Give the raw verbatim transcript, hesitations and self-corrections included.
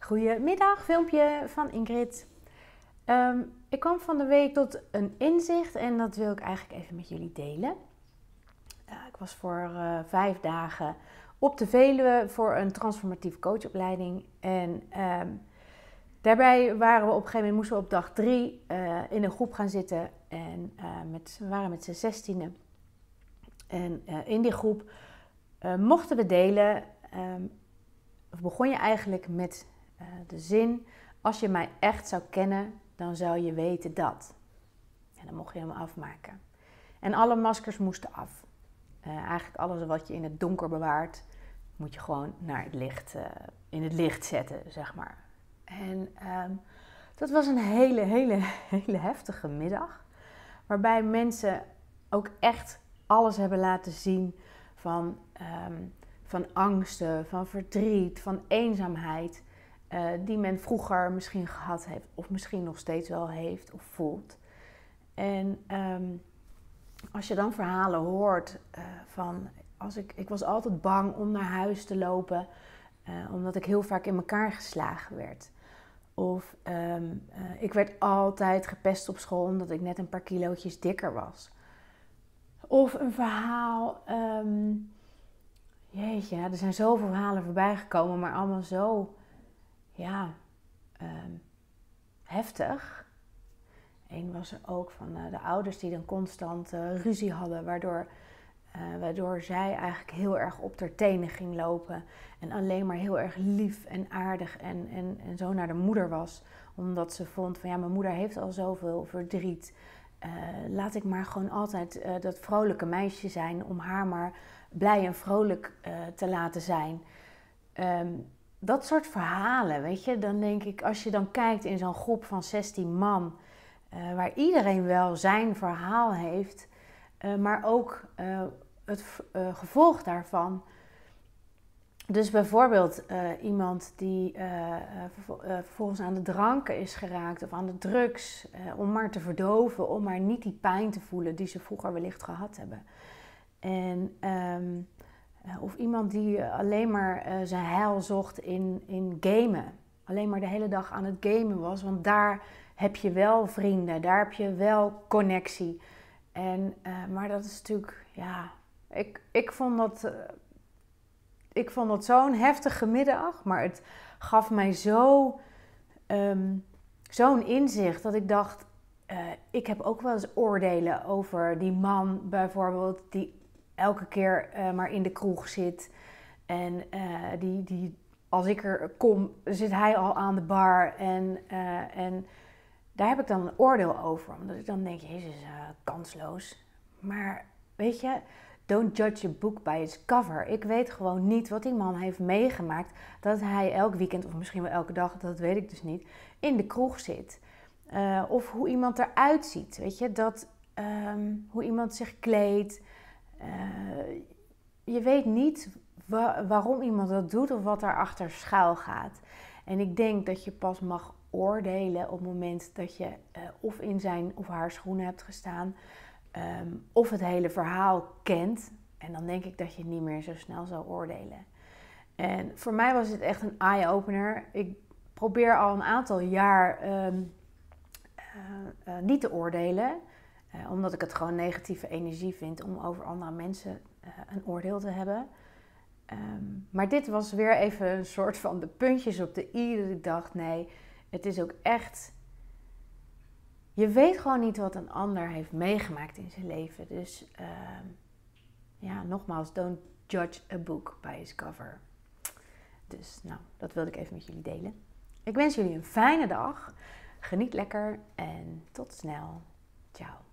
Goedemiddag, filmpje van Ingrid. Um, ik kwam van de week tot een inzicht en dat wil ik eigenlijk even met jullie delen. Uh, ik was voor uh, vijf dagen op de Veluwe voor een transformatieve coachopleiding. En um, daarbij waren we op een gegeven moment, moesten we op dag drie uh, in een groep gaan zitten. En uh, met, we waren met z'n zestienen. En uh, in die groep uh, mochten we delen, um, of begon je eigenlijk met uh, de zin: als je mij echt zou kennen, dan zou je weten dat. En dan mocht je hem afmaken. En alle maskers moesten af. Uh, eigenlijk alles wat je in het donker bewaart, moet je gewoon naar het licht, uh, in het licht zetten, zeg maar. En um, dat was een hele, hele, hele heftige middag. Waarbij mensen ook echt alles hebben laten zien van, um, van angsten, van verdriet, van eenzaamheid. Uh, die men vroeger misschien gehad heeft of misschien nog steeds wel heeft of voelt. En um, als je dan verhalen hoort uh, van, als ik, ik was altijd bang om naar huis te lopen, uh, omdat ik heel vaak in elkaar geslagen werd. Of um, uh, ik werd altijd gepest op school omdat ik net een paar kilootjes dikker was. Of een verhaal, um, jeetje, er zijn zoveel verhalen voorbij gekomen, maar allemaal zo, ja, um, heftig. Eén was er ook van uh, de ouders die dan constant uh, ruzie hadden, waardoor, uh, waardoor zij eigenlijk heel erg op haar tenen ging lopen. En alleen maar heel erg lief en aardig en, en, en zo naar de moeder was. Omdat ze vond van ja, mijn moeder heeft al zoveel verdriet. Uh, laat ik maar gewoon altijd uh, dat vrolijke meisje zijn om haar maar blij en vrolijk uh, te laten zijn. Um, dat soort verhalen, weet je. Dan denk ik, als je dan kijkt in zo'n groep van zestien man, uh, waar iedereen wel zijn verhaal heeft, uh, maar ook uh, het uh, gevolg daarvan. Dus bijvoorbeeld uh, iemand die uh, uh, vervolgens aan de dranken is geraakt of aan de drugs, uh, om maar te verdoven, om maar niet die pijn te voelen die ze vroeger wellicht gehad hebben. En um, uh, of iemand die alleen maar uh, zijn heil zocht in, in gamen. Alleen maar de hele dag aan het gamen was, want daar heb je wel vrienden, daar heb je wel connectie. En, uh, maar dat is natuurlijk, ja, ik, ik vond dat... Uh, Ik vond het zo'n heftige middag, maar het gaf mij zo, um, zo'n inzicht dat ik dacht, uh, ik heb ook wel eens oordelen over die man bijvoorbeeld die elke keer uh, maar in de kroeg zit. En uh, die, die, als ik er kom, zit hij al aan de bar en, uh, en daar heb ik dan een oordeel over. Omdat ik dan denk, jezus, uh, kansloos. Maar weet je, don't judge a book by its cover. Ik weet gewoon niet wat die man heeft meegemaakt, dat hij elk weekend, of misschien wel elke dag, dat weet ik dus niet, in de kroeg zit. Uh, of hoe iemand eruit ziet, weet je, dat, um, hoe iemand zich kleedt. Uh, je weet niet wa- waarom iemand dat doet of wat daarachter schuil gaat. En ik denk dat je pas mag oordelen op het moment dat je uh, of in zijn of haar schoenen hebt gestaan, Um, of het hele verhaal kent. En dan denk ik dat je niet meer zo snel zou oordelen. En voor mij was het echt een eye-opener. Ik probeer al een aantal jaar um, uh, uh, niet te oordelen. Uh, omdat ik het gewoon negatieve energie vind om over andere mensen uh, een oordeel te hebben. Um, maar dit was weer even een soort van de puntjes op de i. Dat ik dacht, nee, het is ook echt... Je weet gewoon niet wat een ander heeft meegemaakt in zijn leven. Dus uh, ja, nogmaals, don't judge a book by its cover. Dus nou, dat wilde ik even met jullie delen. Ik wens jullie een fijne dag. Geniet lekker en tot snel. Ciao.